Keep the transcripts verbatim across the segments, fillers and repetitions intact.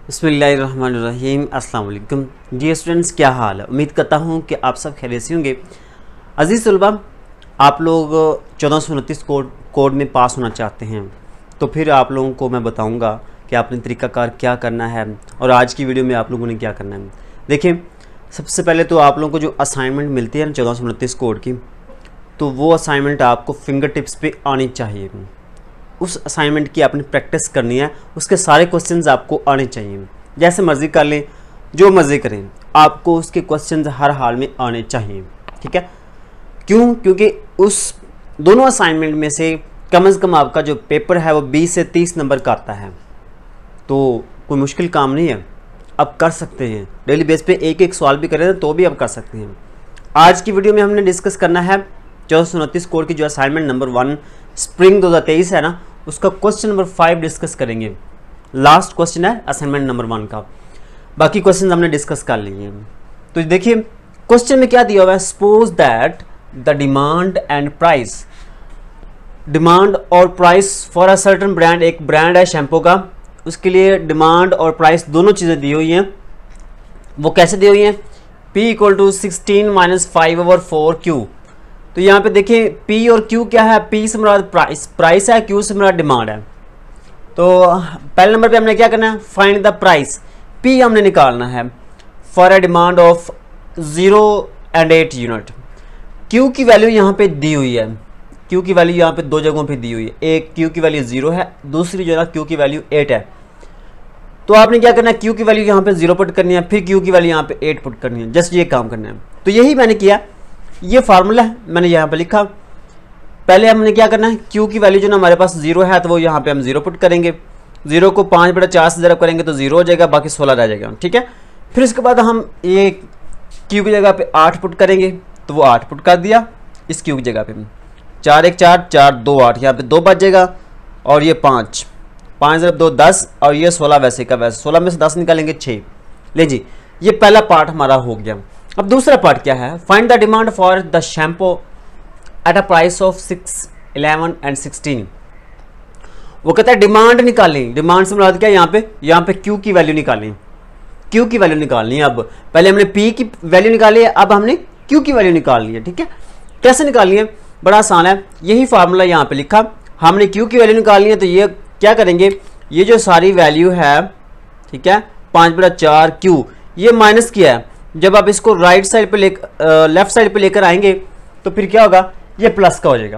बिस्मिल्लाहिर्रहमानिर्रहीम। अस्सलाम वालेकुम जी स्टूडेंट्स, क्या हाल है। उम्मीद करता हूँ कि आप सब खैरियत से होंगे। अजीज़ तलबा, आप लोग चौदह सौ उनतीस कोड कोड में पास होना चाहते हैं तो फिर आप लोगों को मैं बताऊँगा कि आपने तरीक़ाकार क्या करना है और आज की वीडियो में आप लोगों ने क्या करना है। देखिए, सबसे पहले तो आप लोगों को जो असाइनमेंट मिलती है ना चौदह सौ उनतीस कोड की, तो वो असाइनमेंट आपको फिंगर टिप्स पे आनी चाहिए। उस असाइनमेंट की आपने प्रैक्टिस करनी है, उसके सारे क्वेश्चंस आपको आने चाहिए। जैसे मर्ज़ी कर लें, जो मर्ज़ी करें, आपको उसके क्वेश्चंस हर हाल में आने चाहिए। ठीक है, क्यों? क्योंकि उस दोनों असाइनमेंट में से कम से कम आपका जो पेपर है वो बीस से तीस नंबर का आता है, तो कोई मुश्किल काम नहीं है, आप कर सकते हैं। डेली बेस पे एक एक सवाल भी करें तो भी आप कर सकते हैं। आज की वीडियो में हमने डिस्कस करना है चौदह सौ उनतीस कोड की जो असाइनमेंट नंबर वन स्प्रिंग दो हज़ार तेईस है ना, उसका क्वेश्चन नंबर फाइव डिस्कस करेंगे। लास्ट क्वेश्चन है असाइनमेंट नंबर वन का, बाकी क्वेश्चन हमने डिस्कस कर लिए हैं। तो देखिए क्वेश्चन में क्या दिया हुआ है। Suppose that the demand and price, demand और price for a certain brand, एक ब्रांड है शैम्पू का, उसके लिए डिमांड और प्राइस दोनों चीज़ें दी हुई हैं। वो कैसे दी हुई हैं? P equal to sixteen minus five over four Q. तो यहाँ पे देखिए P और Q क्या है। P से मुराद प्राइस प्राइस है, Q से मुराद डिमांड है। तो पहले नंबर पे हमने क्या करना है, फाइंड द प्राइस। P हमने निकालना है for a demand of zero and eight unit. Q की वैल्यू यहाँ पे दी हुई है। Q की वैल्यू यहाँ पे दो जगहों पे दी हुई है, एक Q की वैल्यू ज़ीरो है, दूसरी जो है Q की वैल्यू एट है। तो आपने क्या करना है, Q की वैल्यू यहाँ पे ज़ीरो पुट करनी है, फिर Q की वैल्यू यहाँ पे एट पुट करनी है। जस्ट ये काम करना है। तो यही मैंने किया, ये फार्मूला है मैंने यहाँ पे लिखा। पहले हमने क्या करना है, Q की वैल्यू जो ना हमारे पास जीरो है तो वो यहाँ पे हम जीरो पुट करेंगे। जीरो को पाँच बटा चार से ज़रा करेंगे तो जीरो हो जाएगा, बाकी सोलह रह जाएगा। ठीक है, फिर इसके बाद हम ये Q की जगह पे आठ पुट करेंगे तो वो आठ पुट कर दिया इस Q की जगह पे। चार एक चार, चार दो आठ, यहाँ पे दो बच जाएगा और ये पाँच, पाँच जब दो दस और ये सोलह वैसे का वैसे, सोलह में से दस निकालेंगे छः। ले जी, ये पहला पार्ट हमारा हो गया। अब दूसरा पार्ट क्या है, find the demand for the shampoo at a price of six eleven and sixteen. वो कहता है डिमांड निकालें। डिमांड से मुराद क्या है, यहाँ पे यहाँ पे Q की वैल्यू निकालें। Q की वैल्यू निकालनी है। अब पहले हमने P की वैल्यू निकाली है, अब हमने Q की वैल्यू निकालनी है। ठीक है, कैसे निकालनी है, बड़ा आसान है। यही फार्मूला यहाँ पे लिखा, हमने Q की वैल्यू निकालनी है। तो ये क्या करेंगे, ये जो सारी वैल्यू है, ठीक है, पाँच बटा चार Q, ये माइनस किया है। जब आप इसको राइट साइड पे ले लेफ्ट साइड पे लेकर आएंगे तो फिर क्या होगा, ये प्लस का हो जाएगा।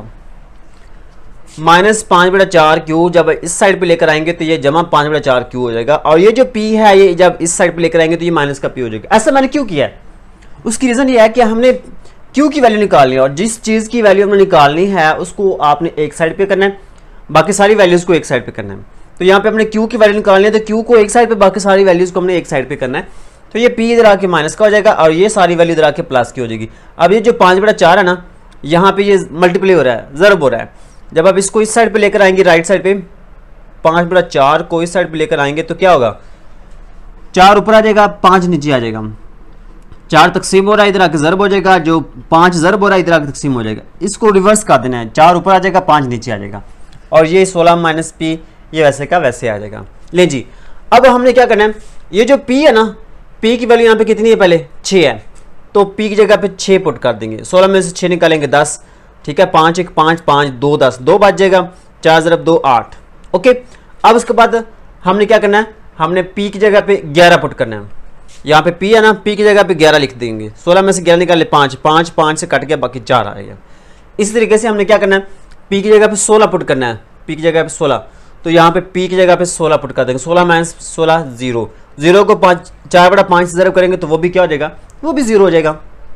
माइनस पाँच बटा चार क्यू जब इस साइड पे लेकर आएंगे तो ये जमा पाँच बटा चार क्यू हो जाएगा, और ये जो P है ये जब इस साइड पे लेकर आएंगे तो ये माइनस का P हो जाएगा। ऐसा मैंने क्यों किया है, उसकी रीज़न ये है कि हमने Q की वैल्यू निकालनी है, और जिस चीज़ की वैल्यू हमने निकालनी है उसको आपने एक साइड पे करना है, बाकी सारी वैल्यूज़ को एक साइड पे करना है। तो यहाँ पे हमने Q की वैल्यू निकालनी है तो Q को एक साइड पे, बाकी सारी वैल्यूज़ को हमने एक साइड पे करना है। तो ये P इधर आके माइनस का हो जाएगा और ये सारी वैल्यू इधर आके प्लस की हो जाएगी। अब ये जो पाँच बटा चार है ना, यहाँ पे ये मल्टीप्लाई हो रहा है, ज़रब हो रहा है। जब आप इसको इस साइड पे लेकर आएंगे, राइट साइड पे, पाँच बटा चार को इस साइड पे लेकर आएंगे तो क्या होगा, चार ऊपर आ जाएगा, पाँच नीचे आ जाएगा। चार तकसीम हो रहा है, इधर आके ज़रब हो जाएगा, जो पाँच ज़रब हो रहा है इधर आके तकसीम हो जाएगा। इसको रिवर्स कर देना है, चार ऊपर आ जाएगा, पाँच नीचे आ जाएगा, और ये सोलह माइनस P ये वैसे का वैसे आ जाएगा। ले जी, अब हमने क्या करना है, ये जो P है ना, P की वैल्यू यहाँ पे कितनी है, पहले छः है, तो P की जगह पे छः पुट कर देंगे। सोलह में से छः निकालेंगे दस, ठीक है, पाँच एक पाँच, पाँच दो दस, दो बच जाएगा, चार ज़रब दो आठ। ओके, अब उसके बाद हमने क्या करना है, हमने P की जगह पे ग्यारह पुट करना है। यहाँ पे P है ना, P की जगह पे ग्यारह लिख देंगे। सोलह में से ग्यारह निकाले पाँच, पाँच पाँच से कट गया, बाकी चार आएगा। इसी तरीके से हमने क्या करना है, P की जगह पे सोलह पुट करना है। P की जगह पे सोलह, तो यहाँ पे P की जगह पे सोलह पुट कर देंगे। सोलह माइनस सोलह जीरो, जीरो को पाँच, चार बटा पाँच से ज़रब करेंगे तो वो भी क्या हो जाएगा, वो भी जीरो हो जाएगा।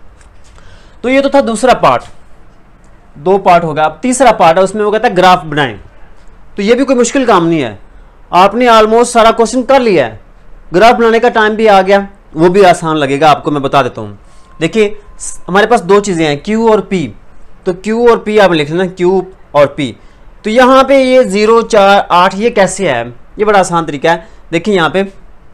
तो ये तो था दूसरा पार्ट, दो पार्ट होगा। अब तीसरा पार्ट है, उसमें वो कहता है ग्राफ बनाएं। तो ये भी कोई मुश्किल काम नहीं है, आपने ऑलमोस्ट सारा क्वेश्चन कर लिया है, ग्राफ बनाने का टाइम भी आ गया, वो भी आसान लगेगा आपको। मैं बता देता हूँ, देखिए हमारे पास दो चीज़ें हैं, Q और P। तो Q और P आप लिख लेना, Q और P। तो यहाँ पे ये जीरो चार आठ ये कैसे है, ये बड़ा आसान तरीका है। देखिए यहाँ पे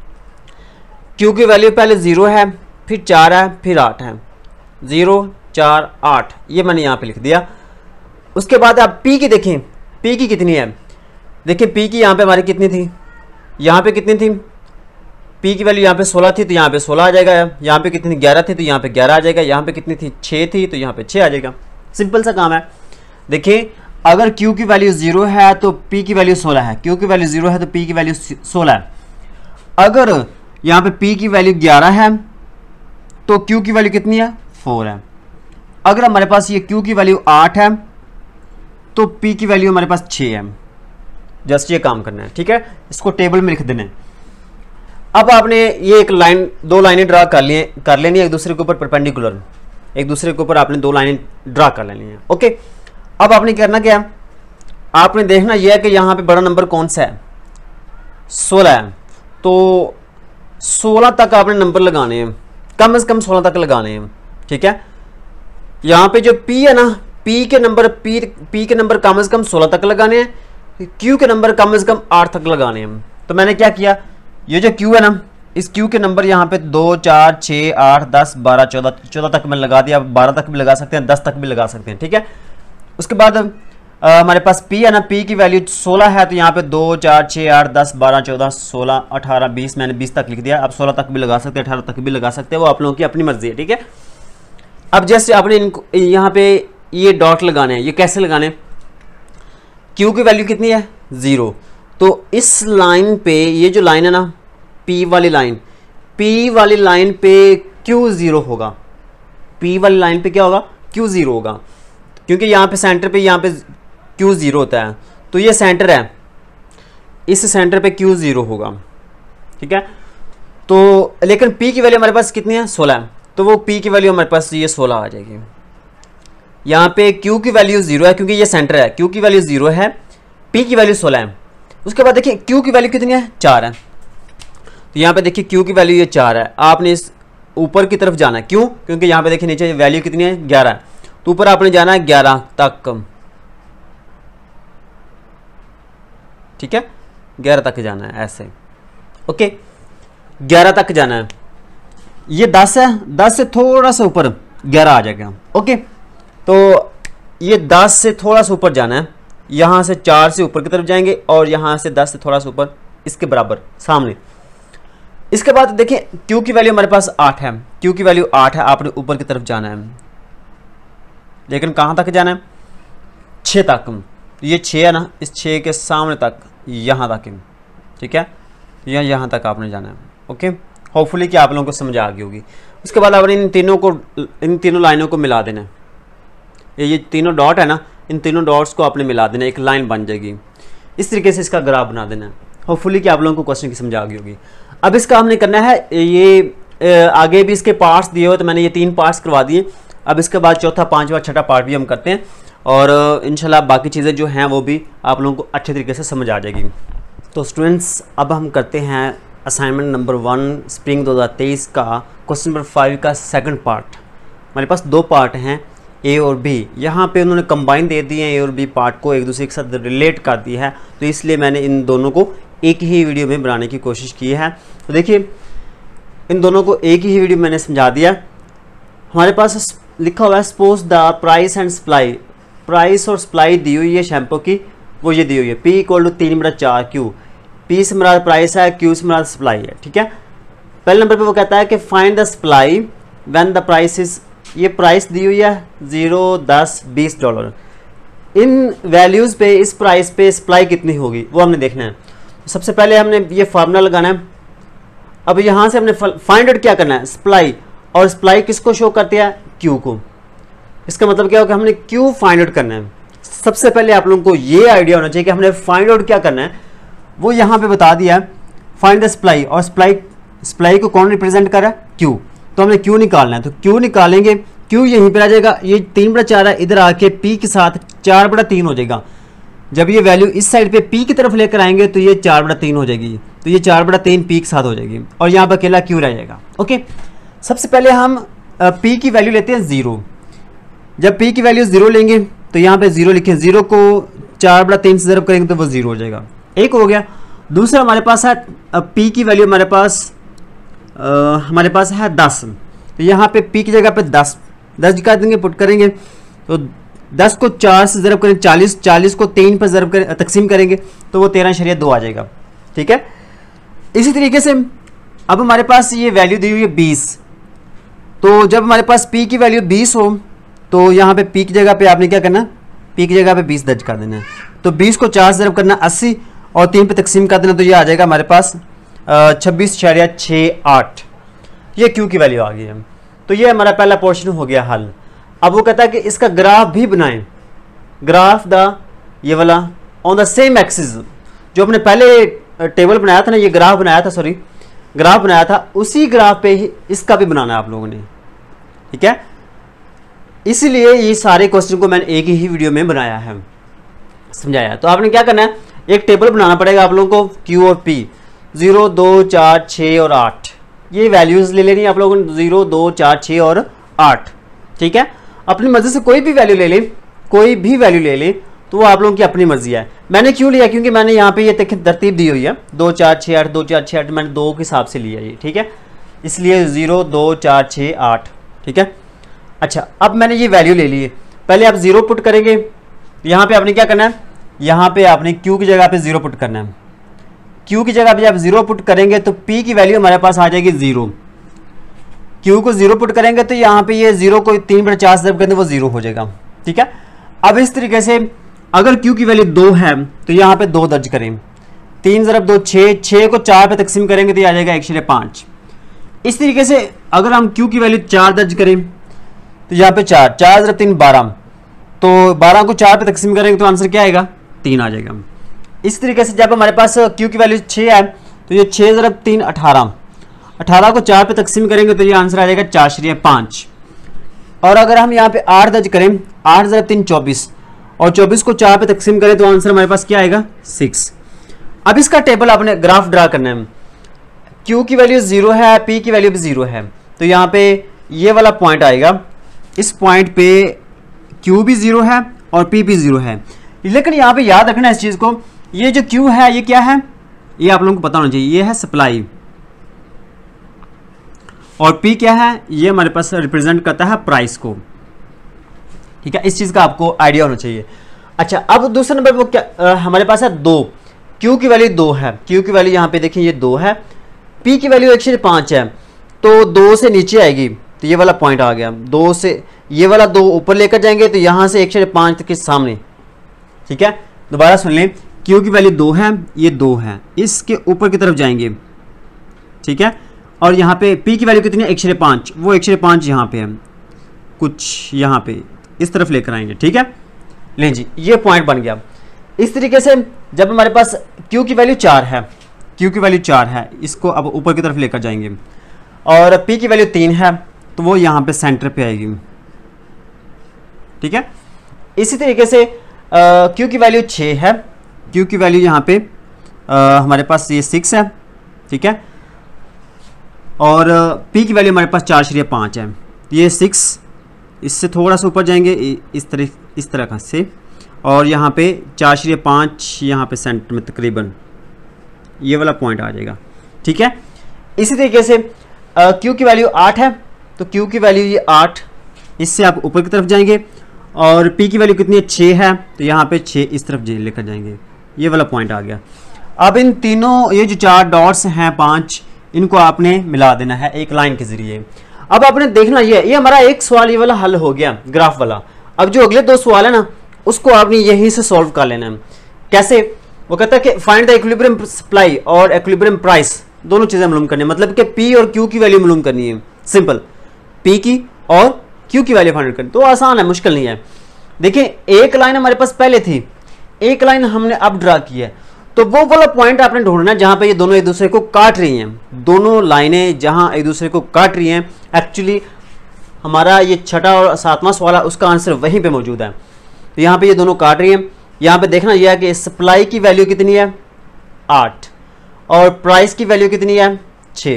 Q की वैल्यू पहले ज़ीरो है, फिर चार है, फिर आठ है, ज़ीरो चार आठ, ये मैंने यहाँ पे लिख दिया। उसके बाद आप P की देखें, P की कितनी है, देखिए P की यहाँ पे हमारी कितनी थी, यहाँ पे कितनी थी, पी की वैल्यू यहाँ पे सोलह थी तो यहाँ पे सोलह आ जाएगा, यहाँ पे कितनी ग्यारह थी तो यहाँ पे ग्यारह आ जाएगा, यहाँ पे कितनी थी छः थी तो यहाँ पे छः आ जाएगा। सिंपल सा काम है। देखिए अगर Q की वैल्यू जीरो है तो P की वैल्यू सोलह है, Q की वैल्यू जीरो है तो P की वैल्यू सोलह है। अगर यहाँ पे P की वैल्यू ग्यारह है तो Q की वैल्यू कितनी है फोर है। अगर हमारे पास ये Q की वैल्यू आठ है तो P की वैल्यू हमारे पास छः है। जस्ट ये काम करना है, ठीक है, इसको टेबल में लिख देना है। अब आपने ये एक लाइन दो लाइनें ड्रा कर लिए कर लेनी है एक दूसरे के ऊपर परपेंडिकुलर, एक दूसरे के ऊपर आपने दो लाइनें ड्रा कर लेनी है। ओके, अब आपने करना क्या है, आपने देखना यह है कि यहाँ पे बड़ा नंबर कौन सा है, सोलह है, तो सोलह तक आपने नंबर लगाने हैं, कम से कम सोलह तक लगाने हैं, ठीक है। यहाँ पे जो P है ना, P के नंबर P P के नंबर कम से कम सोलह तक लगाने हैं, Q के नंबर कम से कम आठ तक लगाने हैं। तो मैंने क्या किया, ये जो Q है ना, इस Q के नंबर यहाँ पे दो चार छः आठ दस बारह चौदह चौदह तक मैं लगा दिया, बारह तक भी लगा सकते हैं, दस तक भी लगा सकते हैं, ठीक है। उसके बाद आ, हमारे पास P है ना, P की वैल्यू सोलह है तो यहाँ पे दो चार छः आठ दस बारह चौदह सोलह अठारह बीस, मैंने बीस तक लिख दिया। आप सोलह तक भी लगा सकते हैं, अठारह तक भी लगा सकते हैं, वो आप लोगों की अपनी मर्जी है, ठीक है। अब जैसे आपने इनको यहाँ पे ये डॉट लगाने हैं, ये कैसे लगाने हैं, Q की वैल्यू कितनी है ज़ीरो, तो इस लाइन पे ये जो लाइन है ना P वाली लाइन, P वाली लाइन पे Q ज़ीरो होगा, P वाली लाइन पे क्या होगा Q ज़ीरो होगा, क्योंकि यहाँ पे सेंटर पे यहाँ पे Q ज़ीरो होता है, तो ये सेंटर है, इस सेंटर पे Q ज़ीरो होगा, ठीक है। तो लेकिन P की वैल्यू हमारे पास कितनी है सोलह है, तो वो P की वैल्यू हमारे पास ये सोलह आ जाएगी। यहाँ पे Q की वैल्यू ज़ीरो है क्योंकि ये सेंटर है, Q की वैल्यू ज़ीरो है, P की वैल्यू सोलह है। उसके बाद देखिए Q की वैल्यू कितनी है चार है, तो यहाँ पे देखिए Q की वैल्यू ये चार है, आपने इस ऊपर की तरफ जाना है, क्यों, क्योंकि यहाँ पे देखिए नीचे वैल्यू कितनी है ग्यारह है, तो ऊपर आपने जाना है ग्यारह तक, ठीक है, ग्यारह तक जाना है ऐसे। ओके, ग्यारह तक जाना है, ये दस है, दस से थोड़ा सा ऊपर ग्यारह आ जाएगा। ओके, तो ये दस से थोड़ा सा ऊपर जाना है, यहाँ से चार से ऊपर की तरफ जाएंगे और यहाँ से दस से थोड़ा सा ऊपर इसके बराबर सामने। इसके बाद देखिए Q की वैल्यू हमारे पास आठ है, Q की वैल्यू आठ है, आपने ऊपर की तरफ जाना है, लेकिन कहाँ तक जाना है छः तक, ये छः है ना, इस छः के सामने तक यहाँ तक, ठीक है, यहाँ यहाँ तक आपने जाना है। ओके, होपफुली कि आप लोगों को समझ आ गई होगी। उसके बाद आपने इन तीनों को इन तीनों लाइनों को मिला देना है, ये ये तीनों डॉट है ना, इन तीनों डॉट्स को आपने मिला देना, एक लाइन बन जाएगी। इस तरीके से इसका ग्राफ बना देना है। होपफुली कि आप लोगों को क्वेश्चन की समझ आ गई होगी। अब इसका हमने करना है, ये आगे भी इसके पार्ट्स दिए हुए, तो मैंने ये तीन पार्ट्स करवा दिए। अब इसके बाद चौथा पांचवा छठा पार्ट भी हम करते हैं और इंशाल्लाह बाकी चीज़ें जो हैं वो भी आप लोगों को अच्छे तरीके से समझ आ जाएगी। तो स्टूडेंट्स, अब हम करते हैं असाइनमेंट नंबर वन स्प्रिंग दो हज़ार तेईस का क्वेश्चन नंबर फाइव का सेकंड पार्ट। हमारे पास दो पार्ट हैं, ए और बी। यहाँ पे उन्होंने कंबाइन दे दिए हैं, ए और बी पार्ट को एक दूसरे के साथ रिलेट कर दिया है, तो इसलिए मैंने इन दोनों को एक ही वीडियो में बनाने की कोशिश की है। तो देखिए, इन दोनों को एक ही वीडियो मैंने समझा दिया। हमारे पास लिखा हुआ है suppose the price and supply, price और सप्लाई दी हुई है शैम्पू की, वो ये दी हुई है, पी इक्वल टू तीन बटा चार क्यू, पी से मराद प्राइस है, क्यू से मराद सप्लाई है, ठीक है। पहले नंबर पे वो कहता है कि find the supply when the price is, ये प्राइस दी हुई है जीरो दस बीस डॉलर, इन वैल्यूज़ पे इस प्राइस पे सप्लाई कितनी होगी वो हमने देखना है। सबसे पहले हमने ये फार्मूला लगाना है। अब यहाँ से हमने फाइंड आउट क्या करना है, सप्लाई, और सप्लाई किसको शो करती है, क्यू को। इसका मतलब क्या होगा, हमने क्यू फाइंड आउट करना है। सबसे पहले आप लोगों को ये आइडिया होना चाहिए कि हमने फाइंड आउट क्या करना है, वो यहाँ पे बता दिया है, फाइंड द सप्लाई, और सप्लाई सप्लाई को कौन रिप्रेजेंट कर रहा है, क्यू, तो हमने क्यू निकालना है। तो क्यू निकालेंगे, क्यू यहीं पर आ जाएगा, ये तीन बटा चार है, इधर आके पी के साथ चार बटा तीन हो जाएगा। जब ये वैल्यू इस साइड पे पी की तरफ लेकर आएंगे तो ये चार बटा तीन हो जाएगी, तो ये चार बटा तीन पी के साथ हो जाएगी और यहाँ पर अकेला क्यू रह जाएगा। ओके, सबसे पहले हम पी की वैल्यू लेते हैं ज़ीरो। जब पी की वैल्यू ज़ीरो लेंगे तो यहाँ पे ज़ीरो लिखें, ज़ीरो को चार बटा तीन से ज़रब करेंगे तो वो ज़ीरो हो जाएगा, एक हो गया। दूसरा हमारे पास है पी की वैल्यू हमारे पास आ, हमारे पास है दस, तो यहाँ पे पी की जगह पे दस दस निकाल देंगे, पुट करेंगे तो दस को चार से ज़रब करें चालीस, चालीस को तीन पर ज़रब करें तकसीम करेंगे तो वो तेरह शरीय दो आ जाएगा, ठीक है। इसी तरीके से अब हमारे पास ये वैल्यू दी हुई है बीस, तो जब हमारे पास पी की वैल्यू बीस हो तो यहाँ पे पी की जगह पे आपने क्या करना, पी की जगह पे बीस दर्ज कर देना है। तो बीस को चार से ज़रब करना अस्सी और तीन पे तकसीम कर देना, तो ये आ जाएगा हमारे पास छब्बीस शरिया छः आठ, ये क्यू की वैल्यू आ गई है। तो ये हमारा पहला पोर्शन हो गया हल। अब वो कहता है कि इसका ग्राफ भी बनाएं, ग्राफ द ये वाला ऑन द सेम एक्सिस, जो हमने पहले टेबल बनाया था ना, ये ग्राफ बनाया था, सॉरी ग्राफ बनाया था, उसी ग्राफ पे ही इसका भी बनाना है आप लोगों ने, ठीक है। इसलिए ये सारे क्वेश्चन को मैंने एक ही वीडियो में बनाया है, समझाया। तो आपने क्या करना है, एक टेबल बनाना पड़ेगा आप लोगों को, क्यू और पी, जीरो दो चार छः और आठ, ये वैल्यूज ले लेनी है आप लोगों ने, जीरो दो चार छः और आठ, ठीक है। अपनी मर्जी से कोई भी वैल्यू ले लें, कोई भी वैल्यू ले लें, तो वो आप लोगों की अपनी मर्जी है। मैंने क्यों लिया, क्योंकि मैंने यहाँ पे ये देखें तरतीब दी हुई है, दो चार छः आठ, दो चार छः आठ, मैंने दो के हिसाब से लिया ये, ठीक है, इसलिए जीरो दो चार छः आठ, ठीक है। अच्छा, अब मैंने ये वैल्यू ले ली है, पहले आप जीरो पुट करेंगे, यहाँ पे आपने क्या करना है, यहाँ पे आपने क्यू की जगह पे जीरो पुट करना है। क्यू की जगह पे जब जीरो पुट करेंगे तो पी की वैल्यू हमारे पास आ जाएगी जीरो। क्यू को जीरो पुट करेंगे तो यहाँ पे ये जीरो को तीन बटे चार से जब करेंगे वो जीरो हो जाएगा, ठीक है। अब इस तरीके से अगर क्यू की वैल्यू दो है तो यहाँ पे दो दर्ज करें, तीन ज़रब दो छः, छः को चार पे तकसीम करेंगे तो ये आ जाएगा एक शरे पाँच। इस तरीके से अगर हम क्यू की वैल्यू चार दर्ज करें तो यहाँ पे चार, चार ज़रब तीन बारह, तो बारह को चार पे तकसीम करेंगे तो आंसर क्या आएगा, तीन आ जाएगा। इस तरीके से जब हमारे पास क्यू की वैल्यू छः है तो ये छः ज़रब तीन अठारह, अठारह को चार पे तकसीम करेंगे तो ये आंसर आ जाएगा चार शरिया पाँच। और अगर हम यहाँ पे आठ दर्ज करें, आठ ज़रब तीन चौबीस, और चौबीस को चार पे तकसीम करें तो आंसर हमारे पास क्या आएगा, सिक्स। अब इसका टेबल आपने ग्राफ ड्रा करना है, क्यू की वैल्यू जीरो है, पी की वैल्यू भी जीरो है, तो यहाँ पे ये वाला पॉइंट आएगा, इस पॉइंट पे क्यू भी जीरो है और पी भी जीरो है। लेकिन यहाँ पे याद रखना इस चीज को, ये जो क्यू है ये क्या है, ये आप लोगों को पता होना चाहिए, ये है सप्लाई, और पी क्या है, ये हमारे पास रिप्रेजेंट करता है प्राइस को, ठीक है। इस चीज का आपको आइडिया होना चाहिए। अच्छा, अब दूसरा नंबर वो क्या आ, हमारे पास है दो, क्यू की वैल्यू दो है, क्यू की वैल्यू यहाँ पे देखिए ये दो है, पी की वैल्यू एक से पाँच है, तो दो से नीचे आएगी तो ये वाला पॉइंट आ गया, दो से ये वाला दो ऊपर लेकर जाएंगे तो यहाँ से एक से पाँच के सामने, ठीक है। दोबारा सुन लें, क्यू की वैल्यू दो है, ये दो है, इसके ऊपर की तरफ जाएंगे, ठीक है। और यहाँ पे पी की वैल्यू कितनी है, एक से पाँच, वो एक से पाँच यहाँ पे है, कुछ यहाँ पे इस तरफ लेकर आएंगे, ठीक है। लें जी, ये पॉइंट बन गया। इस तरीके से जब हमारे पास क्यू की वैल्यू चार है, क्यू की वैल्यू चार है, इसको अब ऊपर की तरफ लेकर जाएंगे, और पी की वैल्यू तीन है तो वो यहाँ पे सेंटर पे आएगी, ठीक है। इसी तरीके से क्यू की वैल्यू छः है, क्यू की वैल्यू यहाँ पे आ, हमारे पास ये सिक्स है, ठीक है, और पी की वैल्यू हमारे पास चार शरिया पाँच है, ये सिक्स, इससे थोड़ा सा ऊपर जाएंगे इस तरह इस तरह का से, और यहाँ पे चार शरिया पाँच यहाँ पे सेंटर में तकरीबन ये वाला पॉइंट आ जाएगा, ठीक है। इसी तरीके से क्यू की वैल्यू आठ है, तो क्यू की वैल्यू ये आठ, इससे आप ऊपर की तरफ जाएंगे, और पी की वैल्यू कितनी है, छः है, तो यहाँ पे छः इस तरफ लेकर जाएंगे, ये वाला पॉइंट आ गया। अब इन तीनों ये जो चार डॉट्स हैं पांच, इनको आपने मिला देना है एक लाइन के जरिए। अब आपने देखना ये ये हमारा एक सवाल ये वाला हल हो गया ग्राफ वाला। अब जो अगले दो सवाल है ना, उसको आपने यहीं से सॉल्व कर लेना है। कैसे? वो कहता है कि फाइंड द इक्विलिब्रियम सप्लाई और इक्विलिब्रियम प्राइस, दोनों चीजें मालूम करनी है, मतलब कि पी और क्यू की वैल्यू मालूम करनी है। सिंपल, पी की और क्यू की वैल्यू फाइंड करनी, तो आसान है, मुश्किल नहीं है। देखिए एक लाइन हमारे पास पहले थी, एक लाइन हमने अब ड्रा की है, तो वो वाला पॉइंट आपने ढूंढना है जहां पे ये दोनों एक दूसरे को काट रही हैं। दोनों लाइनें जहां एक दूसरे को काट रही हैं, एक्चुअली हमारा ये छठा और सातवां सवाल है, उसका आंसर वहीं पे मौजूद है। तो यहाँ पे ये दोनों काट रही हैं। यहाँ पे देखना यह है कि सप्लाई की वैल्यू कितनी है, आठ, और प्राइस की वैल्यू कितनी है, छः।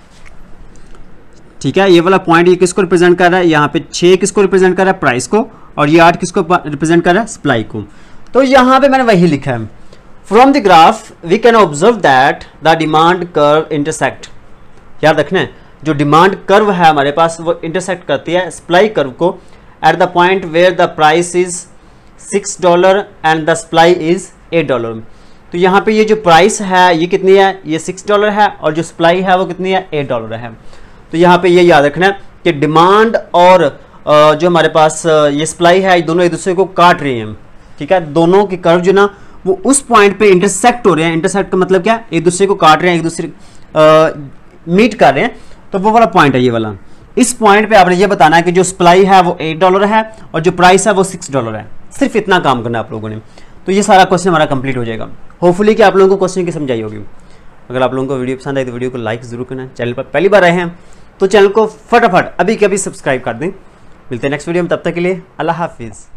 ठीक है, ये वाला पॉइंट ये किसको रिप्रेजेंट कर रहा है, यहाँ पे छः किसको रिप्रेजेंट कर रहा है, प्राइस को, और ये आठ किसको रिप्रेजेंट कर रहा है, सप्लाई को। तो यहाँ पे मैंने वही लिखा है, from the graph we can observe that the demand curve intersect. याद रखना है, जो डिमांड कर्व है हमारे पास वो इंटरसेक्ट करती है सप्लाई कर्व को at the point where the price is six dollar and the supply is eight dollar. तो तो यहाँ पे ये जो प्राइस है ये कितनी है, ये सिक्स डॉलर है, और जो सप्लाई है वो कितनी है, एट डॉलर है। तो यहाँ पे ये याद रखना है कि डिमांड और जो हमारे पास ये सप्लाई है, दोनों एक दूसरे को काट रहे हैं, ठीक है। दोनों की कर्व जो ना वो उस पॉइंट पे इंटरसेक्ट हो रहे हैं। इंटरसेक्ट का मतलब क्या, एक दूसरे को काट रहे हैं, एक दूसरे मीट कर रहे हैं, तो वो वाला पॉइंट है ये वाला। इस पॉइंट पे आपने ये बताना है कि जो सप्लाई है वो एट डॉलर है और जो प्राइस है वो सिक्स डॉलर है। सिर्फ इतना काम करना है आप लोगों ने, तो ये सारा क्वेश्चन हमारा कंप्लीट हो जाएगा। होपफुली कि आप लोगों को क्वेश्चन की समझ आई होगी। अगर आप लोगों को वीडियो पसंद आई तो वीडियो को लाइक जरूर करना। चैनल पर पहली बार आए हैं तो चैनल को फटाफट अभी के अभी सब्सक्राइब कर दें। मिलते हैं नेक्स्ट वीडियो में, तब तक के लिए अल्लाह हाफिज़।